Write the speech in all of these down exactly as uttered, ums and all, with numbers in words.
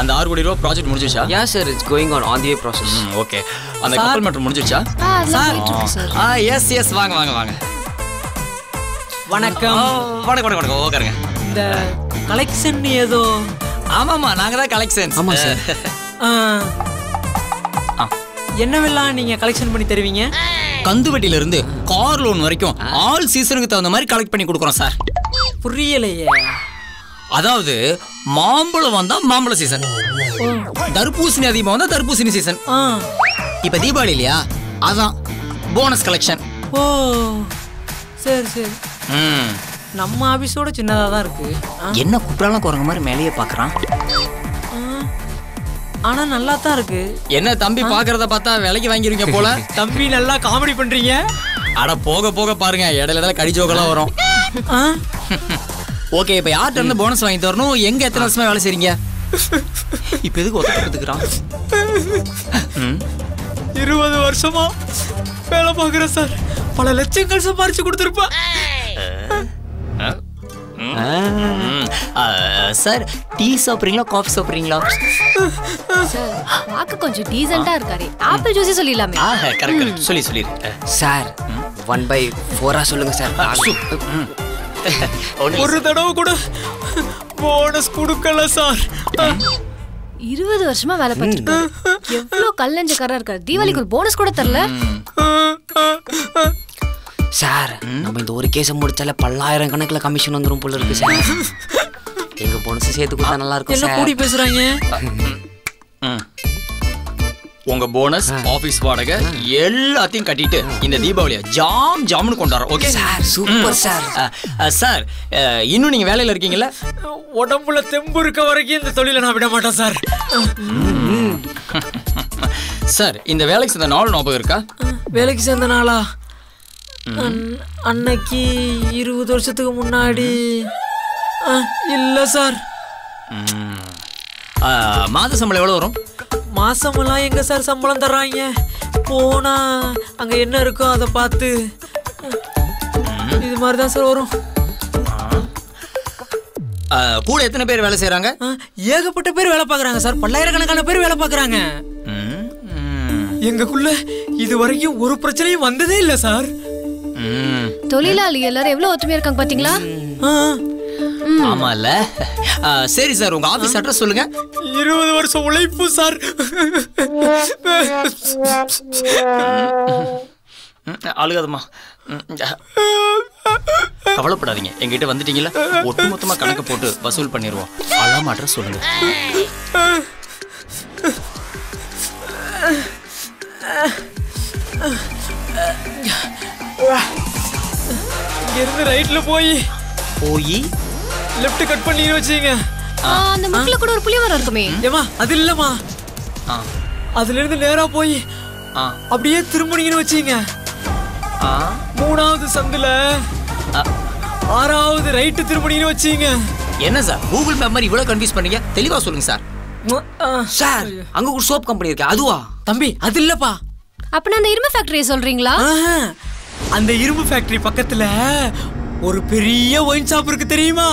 அந்த ஆறு கோடி ரூபா ப்ராஜெக்ட் முடிஞ்சிருச்சா? Yeah sir, it's going on on the way process. Okay. அந்த கப்பல் மேட்டர் முடிஞ்சிருச்சா? சார் ஆ எஸ் எஸ் வாங்க வாங்க வாங்க. வணக்கம். வணக்கம் வணக்கம் வணக்கம். உட்காருங்க. இந்த கலெக்ஷன் ஏதோ. ஆமாமா நாங்க தான் கலெக்ஷன். ஆமா சார். என்னவெல்லாம் நீங்க கலெக்ஷன் பண்ணி தருவீங்க? கந்துவட்டில இருந்து கார் லோன் வரைக்கும் ஆல் சீசனுக்கு தகுந்த மாதிரி கலெக்ட் பண்ணி கொடுக்குறோம் சார். புரியலையே. அதாவது மாம்பழம் வந்தா மாம்பழ சீசன், தர்பூசணி அதிகமாக வந்தா தர்பூசணி சீசன். இப்ப தீபாவளி இல்லையா, அதான் போனஸ் கலெக்ஷன். ஓ சரி சரி. நம்ம ஆபீஸோட சின்னதா தான் இருக்கு. என்ன குற்றாலம் குரங்க மாதிரி மேலேயே பாக்குறான். ஆனா நல்லா தான் இருக்கு. என்ன தம்பி பாக்குறத பார்த்தா விலைக்கு வாங்கிருவீங்க போல. தம்பி நல்லா காமெடி பண்றீங்க. அட போக போக பாருங்க, இடையில இடையில கடிஜோக்கெல்லாம் வரும். ஓகே, இப்ப யார்கிட்ட இருந்து போனஸ் வாங்கி தரணும்? எங்க எத்தனை வருஷமா வேலை செய்றீங்க? இப்ப எதுக்கு ஒத்துக்கிறான்? இருபது வருஷமா வேலை பாக்குறேன் சார். பல லட்சங்கள் சம்பாரிச்சு கொடுத்துருப்பா. சார் டீ சாப்பிடுறீங்களா காஃபி சாப்பிடுறீங்களா? சார் பாக்க கொஞ்சம் டீசென்ட்டா இருக்காரு. ஆப்பிள் ஜூஸ் சொல்லிடலாமே. ஆ கரெக்ட் கரெக்ட் சொல்லி சொல்லி சார் ஒன் பை ஃபோரா சொல்லுங்க சார். ஒரு தடவை கூட போனஸ் கொடுக்கல சார். இருபது வருஷமா வேலை பார்த்துருக்காரு. எவ்வளவு கல்லஞ்சக்காரா இருக்காரு. தீபாவளிக்கு ஒரு போனஸ் கூட தரல. சார் நம்ம இந்த ஒரு கேஸை முடிச்சால பல்லாயிரம் கணக்குல கமிஷன் வந்துரும் போல இருக்கு சார். எங்க போனஸ் சேர்த்து கொடுத்தா நல்லா இருக்கும் சார். என்ன கூடி பேசுறாங்க? உங்க போனஸ், ஆபீஸ் வாடகை எல்லாத்தையும் கட்டிட்டு இந்த தீபாவளியை ஜாம் ஜாம்னு கொண்டாடுறோம். Okay sir. Super sir. Sir இன்னும் நீங்க வேலையில இருக்கீங்களா? உடம்புல தெம்பு இருக்க வரைக்கும் இந்த தொழிலை நான் விட மாட்டேன் சார். சார் இந்த வேலைக்கு சேர்ந்த நாள் ஞாபகம் இருக்கா? வேலைக்கு சேர்ந்த நாளா? அன்னைக்கு இருபது வருஷத்துக்கு முன்னாடி இல்ல சார். மாத சம்பளம் எவ்வளவு வரும்? மாசமெல்லாம் எங்க சார் சம்பளம் தர்றாங்க? போனா அங்க என்ன இருக்கோ அதை பார்த்து இது மாதிரி தான் சார் வரும். கூட எத்தனை பேர் வேலை செய்யறாங்க? ஏகப்பட்ட பேர் வேலை பாக்குறாங்க சார். பல்லாயிரக்கணக்கான பேர் வேலை பாக்குறாங்க. எங்களுக்குள்ள இது வரைக்கும் ஒரு பிரச்சனையும் வந்ததே இல்ல சார். தொழிலாளி எல்லாரும் எவ்வளவு ஒத்துமையா இருக்காங்க பாத்தீங்களா? ஆமால. சரி சார், உங்க ஆபீஸ் அட்ரஸ் சொல்லுங்க. இருபது வருஷம் உழைப்பு சார். அழுகாதம்மா, கவலைப்படாதீங்க. எங்கிட்ட வந்துட்டீங்களா, ஒட்டுமொத்தமா கணக்கு போட்டு வசூல் பண்ணிடுவோம். அழாம அட்ரஸ் சொல்லுங்க. இருந்து ரைட்ல போய் போய் லெஃப்ட் கட் பண்ணி வச்சீங்க. அந்த முக்குல கூட ஒரு புளியமரம் இருக்குமே. ஏமா அது இல்லமா, அதுல இருந்து நேரா போய் அப்படியே திரும்பினீங்கன்னு வச்சீங்க. மூணாவது சந்துல ஆறாவது ரைட்டு திரும்பினீங்கன்னு வச்சீங்க. என்ன சார் கூகுள் மேப் மாதிரி இவ்வளவு கன்ஃபியூஸ் பண்ணீங்க? தெளிவா சொல்லுங்க சார். சார் அங்க ஒரு சோப் கம்பெனி இருக்கு, அதுவா? தம்பி அது இல்லப்பா. அப்ப அந்த இரும்பு ஃபேக்டரியை சொல்றீங்களா? அந்த இரும்பு ஃபேக்டரி பக்கத்துல ஒரு பெரிய ஒயின் ஷாப் இருக்கு தெரியுமா?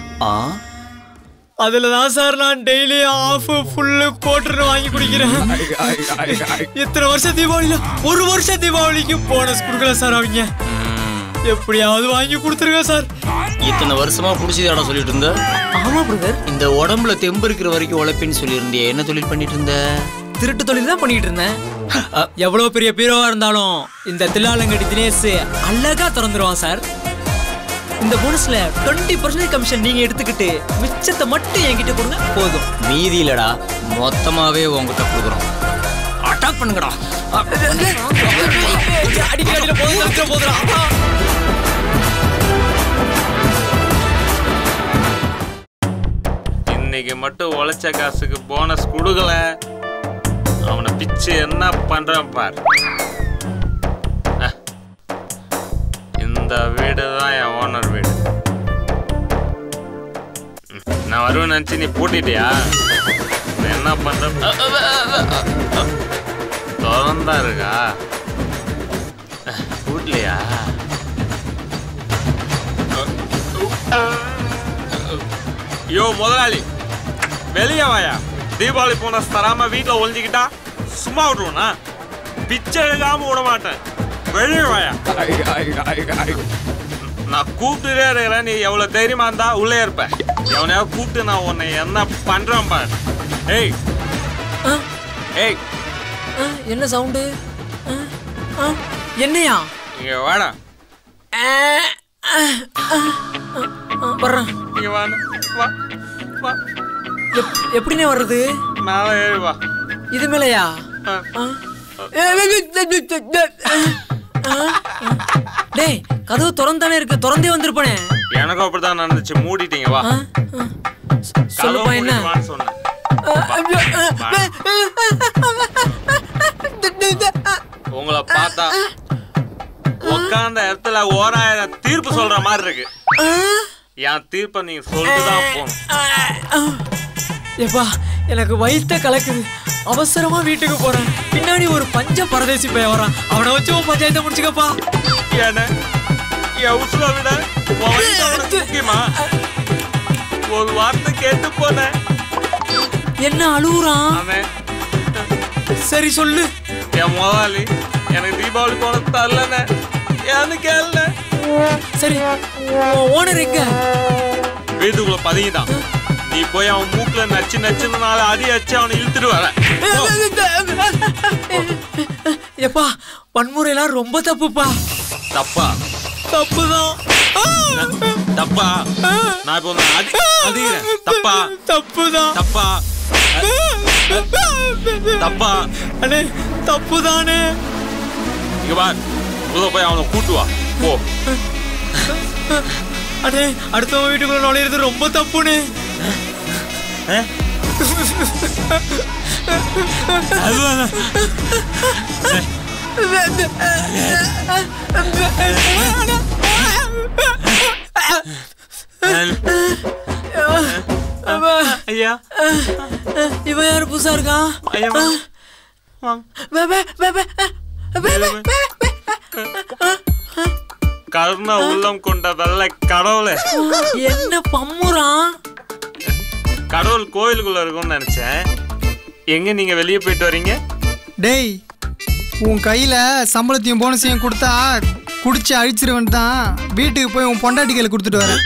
அதுலதான் சார் நான் டெய்லி ஆஃப் ஃபுல்லு கோட்டர் வாங்கி குடிக்கிறேன். இத்தனை வருஷம் தீபாவளியில ஒரு வருஷம் தீபாவளிக்கு போனஸ் கொடுக்கல சார். அவங்க எப்படியாவது வாங்கி கொடுத்துருங்க சார். இத்தனை வருஷமா புடிச்சதாடா சொல்லிட்டு இருந்த? ஆமா பிரதர். இந்த உடம்புல தெம்பு இருக்கிற வரைக்கும் உழைப்பின்னு சொல்லியிருந்தே. என்ன தொழில் பண்ணிட்டு இருந்த? திருட்டு தொழில் தான் பண்ணிட்டு இருந்தேன். எவ்வளவு பெரிய பீரோவா இருந்தாலும் இந்த தில்லாலங்கடி தினேஷ் அழகா திறந்துருவான் சார். இந்த போனஸ்ல டுவெண்ட்டி பர்சன்டேஜ் கமிஷன் நீங்க எடுத்துக்கிட்டு மிச்சத்தை மட்டும் என்கிட்ட கொடுங்க போதும். மீதி இல்லடா, மொத்தமாவே உங்ககிட்ட கொடுக்குறோம். அட்டாக் பண்ணுங்கடா. அடிக்கடியில போதும் போதும். இன்னைக்கு மட்டும் உழைச்ச காசுக்கு போனஸ் கொடுக்கல, அவனை பிச்சு என்ன பண்றான் பார். இந்த வீடு தான் என் ஓனர் வீடு. நான் வருவேன் நினைச்சு நீ பூட்டிட்டியா? என்ன பண்ற? திறந்தா இருக்கா? பூட்டலையா? யோ முதலாளி வெளியே வாயா. தீபாவளி போனஸ் தராம வீட்டுல ஒளிஞ்சுக்கிட்டா சும்மா விடுவோனா? பிச்சை எடுக்காம விட மாட்டேன். வெளியே வாயா. நான் கூப்பிட்டுட்டே இருக்கிறேன். நீ எவ்வளவு தைரியமா இருந்தா உள்ளே இருப்ப. எவனையாவது கூப்பிட்டு நான் உன்னை என்ன பண்றேன் பாரு. ஏய் ஏய் என்ன சவுண்டு? என்னையா? இங்க வாடா. வர்றேன். இங்க வாடா. வா வா. எப்படினே வர்றது? மேல ஏறி வா. இது மேலையா? டேய் கதவு திறந்தானே இருக்கு, திறந்தே வந்திருப்பானே. எனக்கும் அப்படிதான் நடந்துச்சு. மூடிட்டீங்க. வா. சொல்லுப்பா என்ன சொன்னேன். உங்களை பார்த்தா உட்கார்ந்த இடத்துல ஓராயிரம் தீர்ப்பு சொல்ற மாதிரி இருக்கு. என் தீர்ப்பை நீங்க சொல்லிட்டுதான் போகணும். ஏப்பா எனக்கு வயிற்ற கலக்குது, அவசரமா வீட்டுக்கு போறேன். பின்னாடி ஒரு பஞ்ச பரதேசி பையன் வரான், அவனை வச்சு உன் பஞ்சாயத்தை முடிச்சுக்கப்பா. ஏன்னா என் உசுரை விட முக்கியமா? ஒரு வார்த்தை கேட்டு போனேன். என்ன அழுகுறான்? சரி சொல்லு. என் முதலாளி எனக்கு தீபாவளி போன தரலன்னு ஏன்னு கேள்ல. சரி ஓனர் எங்க? வீட்டுக்குள்ள பதுங்கிதான். நீ போய் அவன் மூக்குல நச்சு நச்சுன்னு நாலு அடி அச்சு அவனை இழுத்துட்டு வர. எப்பா வன்முறையெல்லாம் ரொம்ப தப்புப்பா. தப்பா? தப்புதான். தப்பா? நான் இப்போ அடி அடிக்கிறேன். தப்பா? தப்புதான். தப்பா? தப்பா? அண்ணே தப்புதானே. இங்க வா, உள்ள போய் அவனை கூட்டு வா. போ. அண்ணே அடுத்தவங்க வீட்டுக்குள்ள நுழையிறது ரொம்ப தப்புன்னு. ஐயா இவன் யாரு புதுசா இருக்கான்? கருண உள்ளம் கொண்ட வெள்ளை கடவுளே. என்ன பம்முறான்? கடவுள் கோயிலுக்குள்ள இருக்கும்னு நினைச்சேன். எங்க நீங்க வெளியே போயிட்டு வரீங்க? டேய் உன் கையில சம்பளத்தையும் போனஸையும் கொடுத்தா குடிச்சு அழிச்சிருவன் தான் வீட்டுக்கு போய் உன் பொண்டாட்டி கையில கொடுத்துட்டு வரேன்.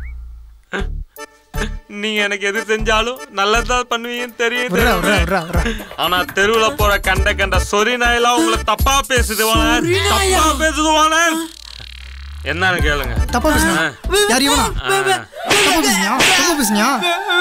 நீங்க எனக்கு எது செஞ்சாலும் நல்லதான் பண்ணுவீங்கன்னு தெரியும். ஆனா தெருவுல போற கண்ட கண்ட சொரி நாயெல்லாம் உங்களை தப்பா பேசுது. தப்பா பேசுதுவானே என்னன்னு கேளுங்க. தப்பா பேசுனா யார் இவனா? தப்பா பேசுனியா? தப்பா பேசுனியா?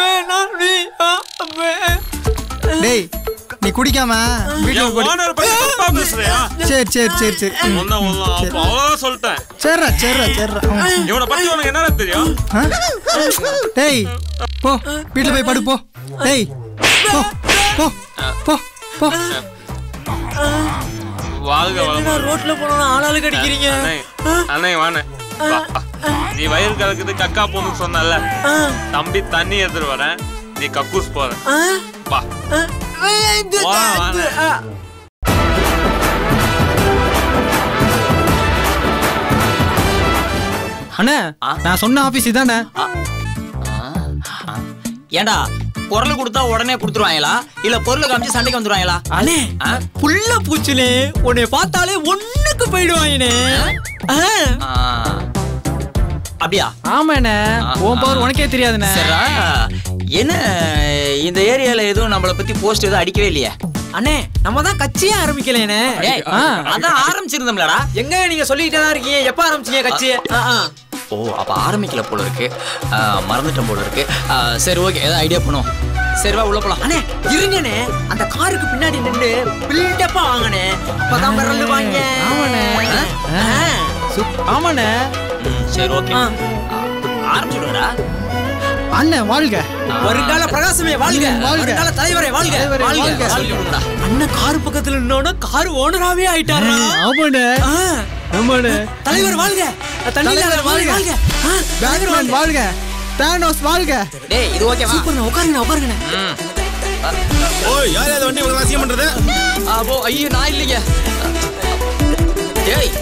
டேய் நீ குடிக்காம வீட்டுக்கு போய் தப்பா பேசுறியா? சரி சரி சரி சரி ஒண்ணா ஒண்ணா அவ்வளவு சொல்லிட்டேன். சரிடா சரிடா சரிடா. இவனை பத்தி உனக்கு என்ன தெரியும்? டேய் போ வீட்டுல போய் படு போ. டேய் போ போ போ போ. வாழ்க வளம். ரோட்ல போனா ஆளாளு கடிக்கிறீங்க. அண்ணே வாண்ணே. நீ வயிறு கலக்குது கக்கா போன்னு சொன்னல. தம்பி தண்ணி எடுத்துட்டு வரேன், நீ கக்கூஸ் போற. வா வா வாண்ணே. அண்ணே நான் சொன்ன ஆபீஸ் இதானே? ஏண்டா பொருள் கொடுத்தா உடனே கொடுத்துருவாங்களா இல்ல பொருள் காமிச்சு சண்டைக்கு வந்துருவாங்களா? அண்ணே புள்ள பூச்சிலே உன்னை பார்த்தாலே ஒண்ணுக்கு போயிடுவாங்கனே. அப்படியா? ஆமாண்ணே உன் பவர் உனக்கே தெரியாதுண்ணே. சரிடா, என்ன இந்த ஏரியால எதுவும் நம்மளை பத்தி போஸ்ட் எதுவும் அடிக்கவே இல்லையா? அண்ணே நம்ம தான் கட்சியே ஆரம்பிக்கலேனே. அதான் ஆரம்பிச்சிருந்தோம்லடா. எங்க நீங்க சொல்லிக்கிட்டே தான் இருக்கீங்க, எப்ப ஆரம்பிச்சீங்க கட்சி? ஓ அப்ப ஆரம்பிக்கல போல இருக்கு, மறந்துட்டோம் போல இருக்கு. சரி ஓகே, ஏதாவது ஐடியா பண்ணுவோம். சரி வா உள்ள போலாம். அண்ணே இருங்கண்ணே, அந்த காருக்கு பின்னாடி நின்று பில்டப்பா வாங்கண்ணே, அப்பதான் விரல் வாங்க. ஆமாண்ணே ஆமாண்ணே. சரி ஓகே ஆரம்பிச்சுடுறா. அண்ணன் வாழ்க, வருங்கால பிரகாசமே வாழ்க, வருங்கால தலைவரே வாழ்க. அண்ணன் கார் பக்கத்துல நின்னோட கார் ஓனராவே ஆயிட்டாரா? ஆமாண்ணே ஆமாண்ணே. தலைவர் வாழ்க, தலைவர் வாழ்க, பேட்மேன் வாழ்க, தானோஸ் வாழ்க. டேய் இது ஓகேவா? சூப்பர்ண்ணே, உட்காருங்க உட்காருங்க. ஓய் யார் யார் வண்டி உங்களுக்கு அசிங்கம் பண்றது? ஆ ஐயோ நான் இல்லைங்க. டேய்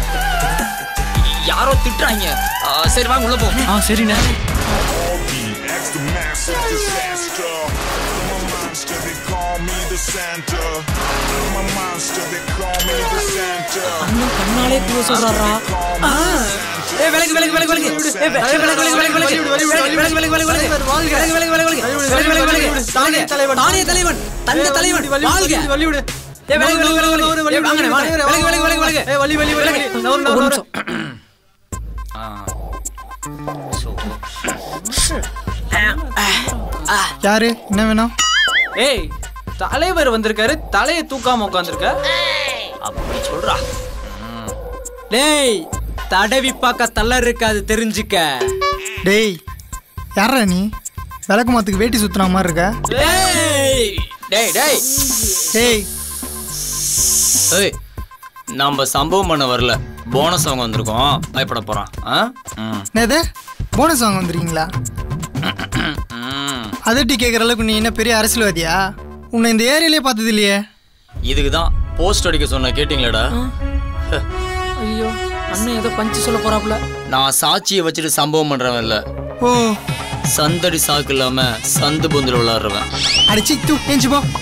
யாரோ திட்டுறாங்க. சரி வாங்க உள்ள போ. ஆ சரிண்ணே. me the Santa. I'm a monster, they call me the Santa. அண்ணன் கண்ணாலே தூவ சொல்றாரா? ஏய் விலகு விலகு விலகு விலகு. ஏய் விலகு விலகு விலகு விலகு விலகு. விலகு விலகு விலகு விலகு விலகு. வாழ்க. விலகு விலகு விலகு விலகு. விலகு விலகு விலகு. தானே தலைவன். தானே தலைவன். தந்த தலைவன். வாழ்க. வலி விடு. ஏய் விலகு விலகு விலகு விலகு. ஏய் வாங்கனே வாங்க. விலகு விலகு விலகு விலகு. ஏய் வலி வலி விலகு. நவர் நவர். ஆ யாரு என்ன வேணும்? ஏய் தலைவர் வந்திருக்காரு, தலையை தூக்காம உட்கார்ந்திருக்க. அப்படி சொல்றா. டேய் தடவி பார்க்க தள்ளர் இருக்காது தெரிஞ்சுக்க. டேய் யாரா நீ? விளக்கு மாத்துக்கு வேட்டி சுத்துன மாதிரி இருக்க. டேய் டேய் டேய் டேய் ஏய் நம்ம சம்பவம் பண்ண வரல, போனஸ் அவங்க வந்திருக்கோம், பயப்பட போறான். என்னது போனஸ் வாங்க வந்துருக்கீங்களா? அதட்டி கேட்குற அளவுக்கு நீ என்ன பெரிய அரசியல்வாதியா? உன்னை இந்த ஏரியாலே பார்த்தது இல்லையே. இதுக்கு தான் போஸ்ட் அடிக்க சொன்ன, கேட்டிங்களேடா? ஐயோ அண்ணன் ஏதோ பஞ்சு சொல்ல போறாப்ல. நான் சாட்சியை வச்சுட்டு சம்பவம் பண்றவன் இல்ல. ஓ சந்தடி சாக்கு இல்லாம சந்து பொந்துல விளையாடுறவன். அடிச்சு தூ ஏஞ்சி போ.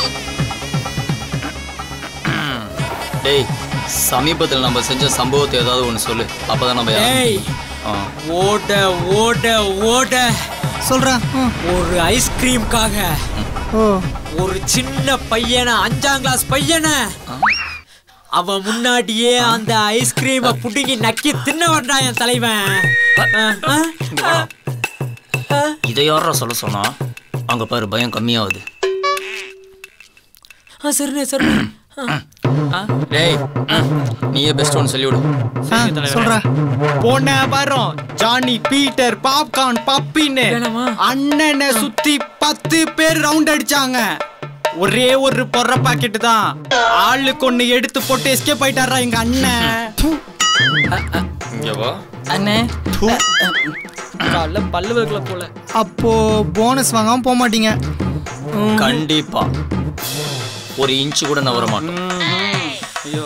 டேய் சமீபத்தில் நம்ம செஞ்ச சம்பவத்தை ஏதாவது ஒன்று சொல்லு, அப்பதான் நம்ம ஏய் ஓட ஓட ஓட சொல்றா. ஒரு ஐஸ்கிரீம்காக ஓ ஒரு சின்ன பையனை, அஞ்சாம் கிளாஸ் பையனை, அவன் முன்னாடியே அந்த ஐஸ்கிரீமை புடுங்கி நக்கி தின்ன வந்தா என் தலைவன். இதை யாரா சொல்ல சொன்னா? அங்க பாரு பயம் கம்மியாகுது. சரிண்ணே சரிண்ணே. டேய் நீயே பெஸ்ட் ஒன் சொல்லி விடு. சொல்றா. போன வாரம் ஜானி பீட்டர் பாப்கார்ன் பப்பின்னு அண்ணனை சுத்தி பத்து பேர் ரவுண்ட் அடிச்சாங்க. ஒரே ஒரு பொற பாக்கெட் தான், ஆளுக்கு ஒண்ணு எடுத்து போட்டு எஸ்கேப் ஆயிட்டாரா எங்க அண்ணன். அண்ணே காலைல பல்லு வகுல போல. அப்போ போனஸ் வாங்காம போக மாட்டீங்க? கண்டிப்பா ஒரு இன்ச்சு கூட நவர மாட்டோம். ஐயோ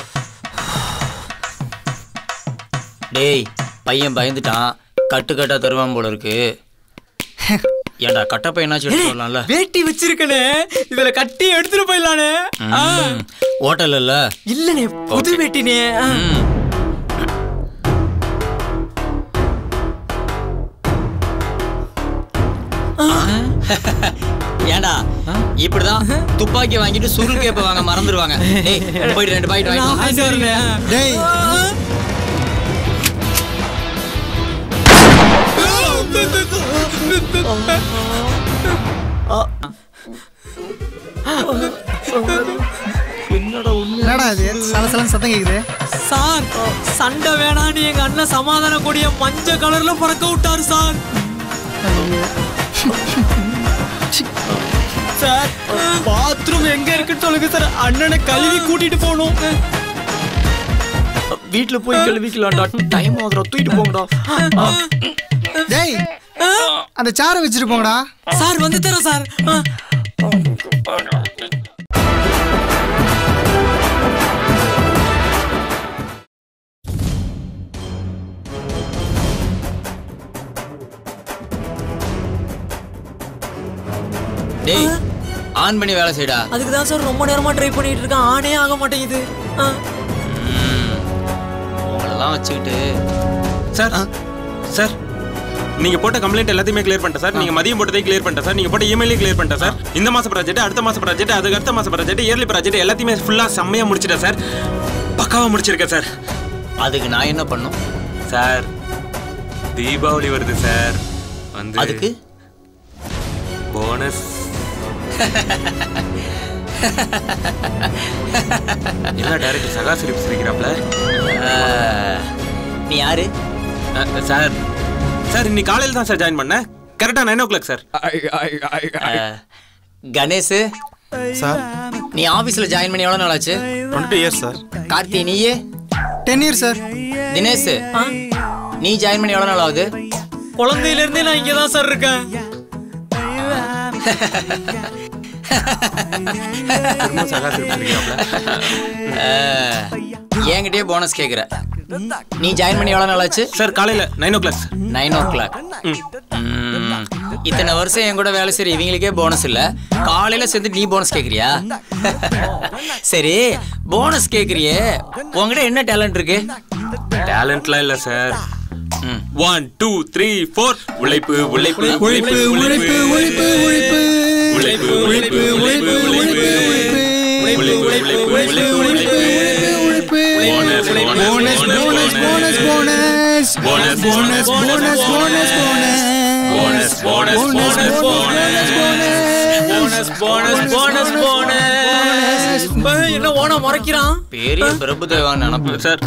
டேய் பையன் பயந்துட்டான், கட்டு கட்டா தருவான் போல இருக்கு. ஏண்டா கட்ட பையனாச்சும் எடுத்து வரலாம்ல? வேட்டி வச்சிருக்கனே, இதுல கட்டி எடுத்துட்டு போயிடலானே. ஹோட்டல் இல்ல இல்லனே, புது வேட்டினே. ஏண்டா இப்படிதான் துப்பாக்கி வாங்கிட்டு சுருள் கேப்ப வாங்க மறந்துடுவாங்க. டேய் போயிட்டு ரெண்டு பாக்கெட் வாங்கிட்டு வா. டேய் என்னடா இது சலசலன்னு சத்தம் கேக்குது? சார் சண்டை வேணான்னு எங்க அண்ணன் சமாதான கொடிய மஞ்சள் கலர்ல பறக்க விட்டாரு சார். சார் பாத்ரூம் எங்க இருக்குன்னு சொல்லுங்க சார், அண்ணனை கழுவி கூட்டிட்டு போகணும். வீட்டுல போய் கழுவிக்கலாம்டா, டைம் ஆகுதுடா, தூக்கிட்டு போங்கடா. டேய் அந்த சாரை வச்சுட்டு போங்கடா. சார் வந்து தரோம் சார். டேய் ஆன் பண்ணி வேலை செய்டா. அதுக்கு தான் சார் ரொம்ப நேரமா ட்ரை பண்ணிட்டு இருக்கேன், ஆனே ஆக மாட்டேங்குது. உங்களெல்லாம் வச்சுக்கிட்டு சார் சார் நீங்க போட்ட கம்ப்ளைண்ட் எல்லாத்தையுமே கிளியர் பண்ணிட்டேன் சார். நீங்க மதியம் போட்டதை கிளியர் பண்ணிட்டேன் சார். நீங்க போட்ட இமெயிலையும் கிளியர் பண்ணிட்டேன் சார். இந்த மாச ப்ராஜெக்ட், அடுத்த மாச ப்ராஜெக்ட், அதுக்கு அடுத்த மாச ப்ராஜெக்ட், இயர்லி ப்ராஜெக்ட் எல்லாத்தையுமே ஃபுல்லா செம்மையா முடிச்சிட்டேன் சார். பக்காவா முடிச்சிருக்கேன் சார். அதுக்கு நான் என்ன பண்ணும் சார்? தீபாவளி வருது சார், வந்து அதுக்கு போனஸ். என்ன டைரக்டர் சகா சிரிப்பு சிரிக்கிறாப்ல? நீ யாரு சார்? சார் இன்னைக்கு காலையில் தான் சார் ஜாயின் பண்ணேன், கரெக்டா nine o'clock sir. Ganesh sir நீ ஆபீஸ்ல ஜாயின் பண்ணி எவ்வளவு நாள் ஆச்சு? Twenty years sir. கார்த்தி நீயே? Ten years sir. தினேஷ் நீ ஜாயின் பண்ணி எவ்வளவு நாள் ஆகுது? குழந்தையில இருந்தே நான் இங்க தான் சார் இருக்கேன். சகா சிரிப்பு சிரிக்கிறாப்ல. என்கிட்டயே போனஸ் கேக்குற? நீ ஜாயின் பண்ணி எவ்வளவு நாள் ஆச்சு? சார் காலையில nine o'clock nine o'clock இத்தனை வருஷம் என் கூட வேலை சரி இவங்களுக்கே போனஸ் இல்ல, காலையில சேர்ந்து நீ போனஸ் கேக்குறியா? சரி போனஸ் கேக்குறியே, உங்ககிட்ட என்ன டேலண்ட் இருக்கு? டேலண்ட்லாம் இல்ல sir. One two three four உழைப்பு உழைப்பு உழைப்பு உழைப்பு உழைப்பு உழைப்பு உழைப்பு உழைப்பு உழைப்பு உழைப்பு உழைப்பு உழைப்பு உழைப்பு உழைப்பு bonus bonus bonus bonus bonus bonus bonus bonus bonus bonus bonus bonus bonus bonus bonus bonus என்ன ஓனா முறைக்கிறான்? பெரிய பிரபுதேவான் நினைப்பு சார்.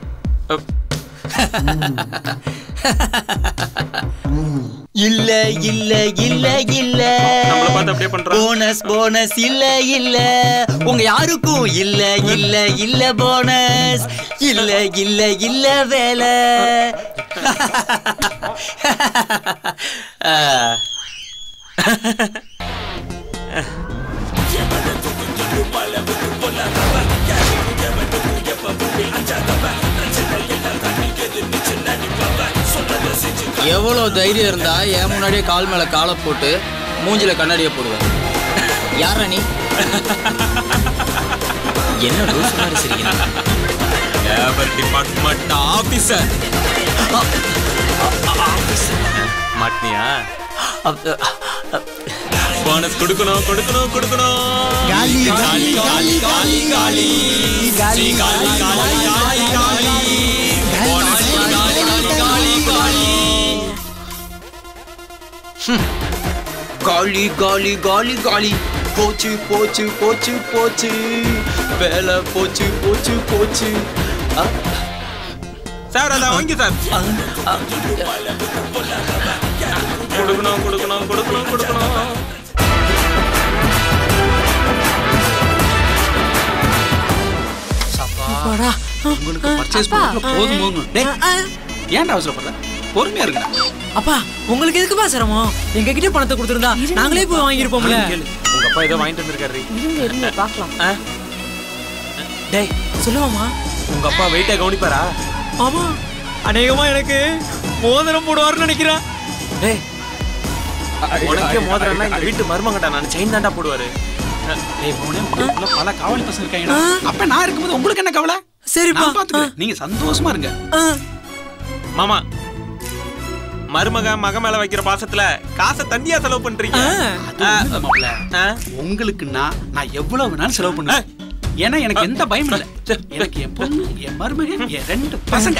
இல்ல இல்ல இல்ல இல்ல நம்மள பார்த்து அப்படியே பண்றான். போனஸ் போனஸ் இல்ல இல்ல உங்க யாருக்கும் இல்ல இல்ல இல்ல போனஸ் இல்ல இல்ல இல்ல வேலை. எவ்வளவு தைரியம் இருந்தா என் முன்னாடியே கால் மேல காலை போட்டு மூஞ்சில கண்ணாடிய போடுவேன். யாரா நீ? என்ன ரூல்ஸ் மாதிரி சிரிக்கிறீங்க? Labour department officer. மாட்டியா? போனஸ் கொடுக்கணும் கொடுக்கணும் கொடுக்கணும். காலி காலி காலி காலி காலி காலி காலி காலி காலி காலி போனஸ் காலி காலி காலி காலி காலி காலி காலி போச்சு போச்சு போச்சு போச்சு வேலை போச்சு போச்சு போச்சு. சார் அதான் வாங்கி சார். கொடுக்கணும் கொடுக்கணும் கொடுக்கணும் கொடுக்கணும். உங்களுக்கு பர்ச்சேஸ் பண்ணல போதும் போதும். டேய் ஏன்டா அவசரப்படுற? பொறுமையா இருக்கடா. அப்பா உங்களுக்கு எதுக்குப்பா சிரமம்? எங்க கிட்ட பணத்தை கொடுத்திருந்தா நாங்களே போய் வாங்கி இருப்போம்ல. உங்க அப்பா ஏதோ வாங்கிட்டு வந்திருக்காரு. இருங்க இருங்க பார்க்கலாம். டேய் சொல்லுவாமா? உங்க அப்பா வெயிட்டா கவனிப்பாரா? ஆமா அநேகமா எனக்கு மோதிரம் போடுவார்னு நினைக்கிறேன். டேய் உனக்கே மோதிரம்னா இந்த வீட்டு மருமகடா, நான் செயின் தாண்டா போடுவாரு. டேய் போனே உள்ள பல காவலி பசங்க இருக்காங்கடா. அப்ப நான் இருக்கும்போது உங்களுக்கு என்ன கவலை? சரிப்பா நான் பாத்துக்கிறேன். நீங்க சந்தோஷமா இருங்க. மாமா மருமக மக மேல வைக்கிற பாசத்துல காசை தண்ணியா செலவு பண்றீங்க. உங்களுக்குன்னா நான் எவ்வளவு வேணாலும் செலவு பண்ணுவேன். ஏன்னா எனக்கு எந்த பயம் இல்ல. எனக்கு என் பொண்ணு என் மருமக என் ரெண்டு பசங்க.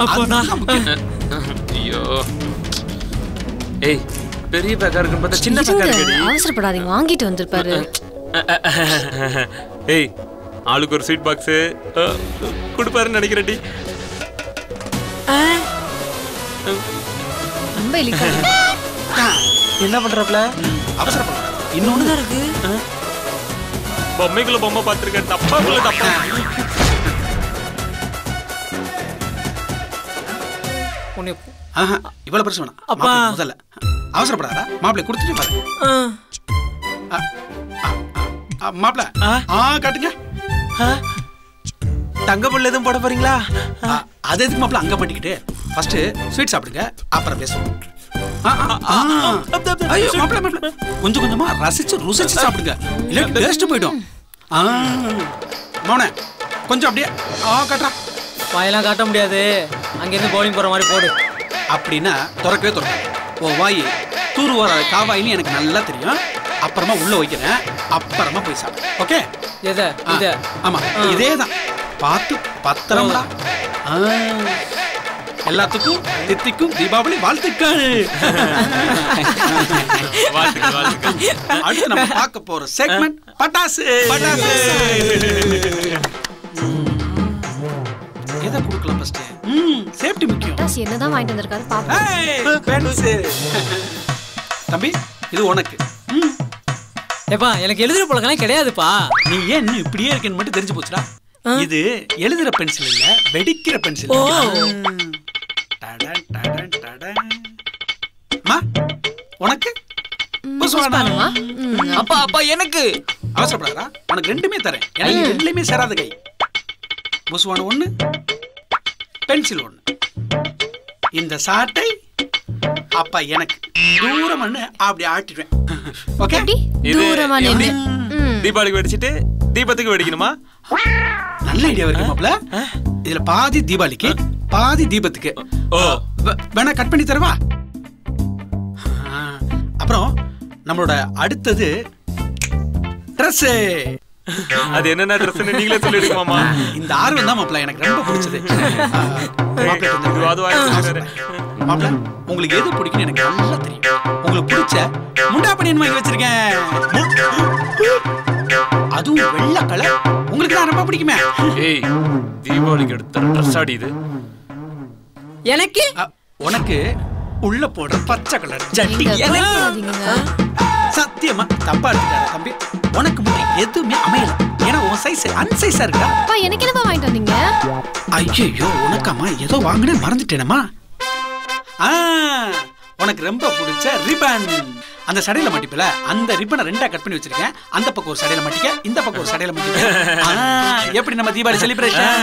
ஐயோ ஏய் பெரிய பேக்கா இருக்குன்னு பார்த்தா சின்ன பேக்கா இருக்குடி. அவசரப்படாதீங்க வாங்கிட்டு வந்திருப்பாரு. ஏய் ஆளுக்கு ஒரு ஸ்வீட் பாக்ஸ் கொடுப்பாருன்னு நினைக்கிறேன்டி. ரொம்ப இலிக்காது. என்ன பண்றப்பல? அவசரப்படாத. இன்னொன்னு தான் இருக்கு. பொம்மைக்குள்ள பொம்மை பார்த்திருக்கேன். டப்பாக்குள்ள டப்பா. ஆஹா இவ்வளவு பிரச்சனை வேணாம். அப்பா முதல்ல அவசரப்படாத. மாப்பிள்ளை கொடுத்துட்டு பாரு. மாப்பிள்ளை ஆ காட்டுங்க. தங்க புள்ள எதுவும் போட போறீங்களா? அது எதுக்கு மாப்பிள்ளை அங்க பண்ணிக்கிட்டு ஃபர்ஸ்ட் ஸ்வீட் சாப்பிடுங்க அப்புறம் பேசுவோம். ஐயோ மாப்பிள்ளை மாப்பிள்ளை கொஞ்சம் கொஞ்சமா ரசிச்சு ருசிச்சு சாப்பிடுங்க. இல்ல டேஸ்ட் போய்டும். மௌனே கொஞ்சம் அப்படியே ஆ காட்டா. வாயெல்லாம் காட்ட முடியாது. அங்கேருந்து பவுலிங் போற மாதிரி போடு. அப்படின்னா திறக்கவே திறக்க. ஓ வாய் தூரு வர காவாயின்னு எனக்கு நல்லா தெரியும். அப்புறமா உள்ள வைக்கிறேன். அப்புறமா போய் சாப்பிடு. ஓகே எதை இதை? ஆமா இதே தான். பார்த்து பத்திரம்டா. எல்லாத்துக்கும் தித்திக்கும் தீபாவளி வாழ்த்துக்கள். அடுத்து நம்ம பார்க்க போற செக்மெண்ட் பட்டாசு. பட்டாசு எதை கொடுக்கலாம் ஃபர்ஸ்ட்? ம் சேஃப்டி முக்கியம். பட்டாசு என்னதான் வாங்கிட்டு வந்திருக்காரு பாப்போம். தம்பி இது உனக்கு. ஏப்பா எனக்கு எழுதுற பழக்கம் கிடையாதுப்பா. நீ ஏன் இன்னும் இப்படியே இருக்கேன்னு மட்டும் தெரிஞ்சு போச்சுடா. இது எழுதுற பென்சில் இல்ல வெடிக்கிற பென்சில். உனக்கு அப்பா அப்பா எனக்கு பென்சில் ஒண்ணு. இந்த சாட்டை அப்பா எனக்கு தூரம் அப்படி ஆட்டிடுவேன். ஓகே, தூரமா நின்னு தீபாவளிக்கு வெடிச்சிட்டு தீபத்துக்கு வெடிக்கணுமா? நல்ல ஐடியா இருக்கு மாப்ள. இதுல பாதி தீபாவளிக்கு பாதி தீபத்துக்கு. ஓ, வேணா கட் பண்ணி தரவா? அப்புறம் நம்மளோட அடுத்தது ட்ரெஸ். அது என்னென்ன ட்ரெஸ் நீங்களே சொல்லிடுங்க மாமா. இந்த ஆர்வம் தான் மாப்ள எனக்கு ரொம்ப பிடிச்சது. மாப்ள, உங்களுக்கு எது பிடிக்கும்னு எனக்கு நல்லா தெரியும். உங்களுக்கு பிடிச்ச முண்டா பனியன் வாங்கி வச்சிருக்கேன். அதுவும் வெள்ளை கலர். உங்களுக்கு தான் ரொம்ப பிடிக்குமே. ஏய், தீபாவளிக்கு எடுத்த ட்ரெஸ் ஆடி இது. எனக்கு உனக்கு உள்ள போடுற பச்சை கலர் ஜட்டி. சத்தியமா தப்பா எடுத்துக்காத தம்பி. உனக்கு மட்டும் எதுவுமே அமையல. ஏன்னா உன் சைஸ் அன்சைஸா இருக்கா. அப்பா எனக்கு என்னப்பா வாங்கிட்டு வந்தீங்க? ஐயோ, உனக்காமா ஏதோ வாங்கினே மறந்துட்டேனமா. ஆ, உனக்கு ரொம்ப பிடிச்ச ரிப்பன். அந்த சடையில மாட்டிப்பல, அந்த ரிப்பனை ரெண்டா கட் பண்ணி வச்சிருக்கேன். அந்த பக்கம் ஒரு சடையில மாட்டிக்க, இந்த பக்கம் ஒரு சடையில மாட்டிக்க. எப்படி நம்ம தீபாவளி செலிப்ரேஷன்?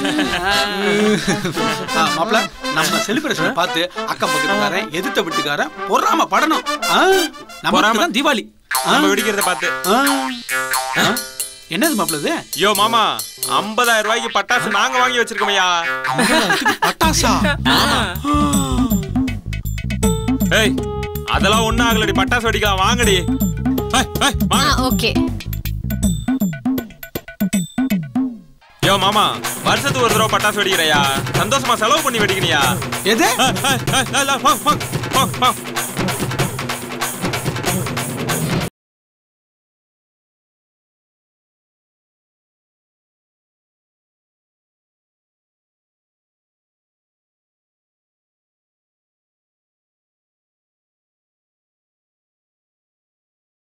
மாப்ள, நம்ம செலிப்ரேஷனை பார்த்து அக்கம் பக்கத்துக்காரன் எதிர்த்த வீட்டுக்காரன் பொறாம படணும். நம்ம தான் தீபாவளி நம்ம வெடிக்கிறத பார்த்து. என்னது மாப்ளது? யோ மாமா, ஐம்பதாயிரம் ரூபாய்க்கு பட்டாசு நாங்க வாங்கி வச்சிருக்கோமையா. பட்டாசா? ஏய், அதெல்லாம் ஒண்ணும் ஆகலடி. பட்டாசு வெடிக்கலாம், வாங்கடி. ஓகே. யோ மாமா, வருஷத்துக்கு ஒரு தடவை பட்டாசு வெடிக்கிறையா? சந்தோஷமா செலவு பண்ணி வெடிக்கணியா? எது?